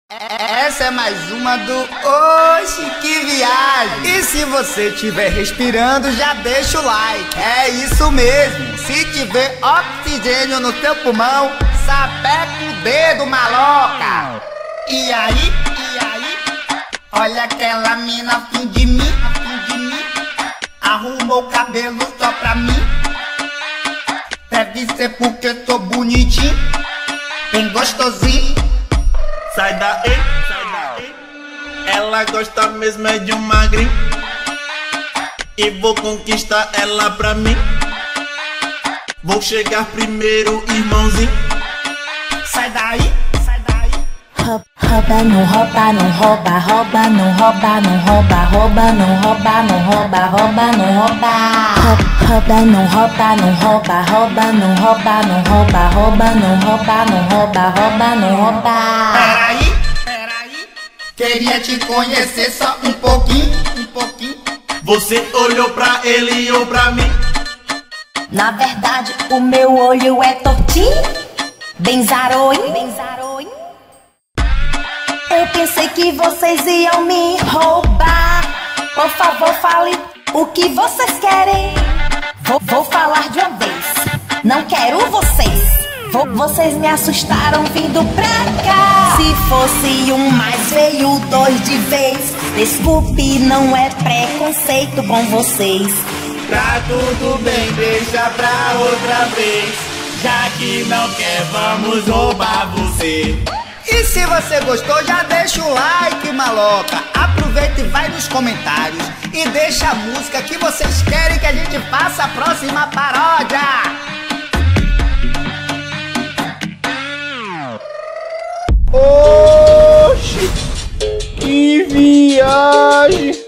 Essa é mais uma do Oxi, que viagem! E se você estiver respirando, já deixa o like. É isso mesmo, se tiver oxigênio no teu pulmão, sapeca o dedo, maloca! E aí? Olha aquela mina afim de mim, arrumou o cabelo só pra mim. Deve ser porque tô bonitinho, bem gostosinho. Sai daí, ela gosta mesmo é de um magrinho, e vou conquistar ela pra mim. Vou chegar primeiro, irmãozinho. Sai daí. Rouba, não rouba, não rouba, rouba, não rouba, não rouba, rouba, não rouba, não rouba, rouba, não rouba. Rouba, não rouba, não rouba, rouba, não rouba, não rouba, rouba, não rouba, não rouba, rouba, não rouba. Peraí, queria te conhecer só um pouquinho. Você olhou pra ele ou pra mim? Na verdade, o meu olho é tortinho, bem zaroim. Eu pensei que vocês iam me roubar. Por favor, fale o que vocês querem. Vou falar de uma vez. Não quero vocês. Vocês me assustaram vindo pra cá. Se fosse um mais veio dois de vez. Desculpe, não é preconceito com vocês. Tá tudo bem, deixa pra outra vez. Já que não quer, vamos roubar você. E se você gostou, já deixa o like, maloca. Aproveita e vai nos comentários e deixa a música que vocês querem que a gente faça a próxima paródia. Oxi, que viagem!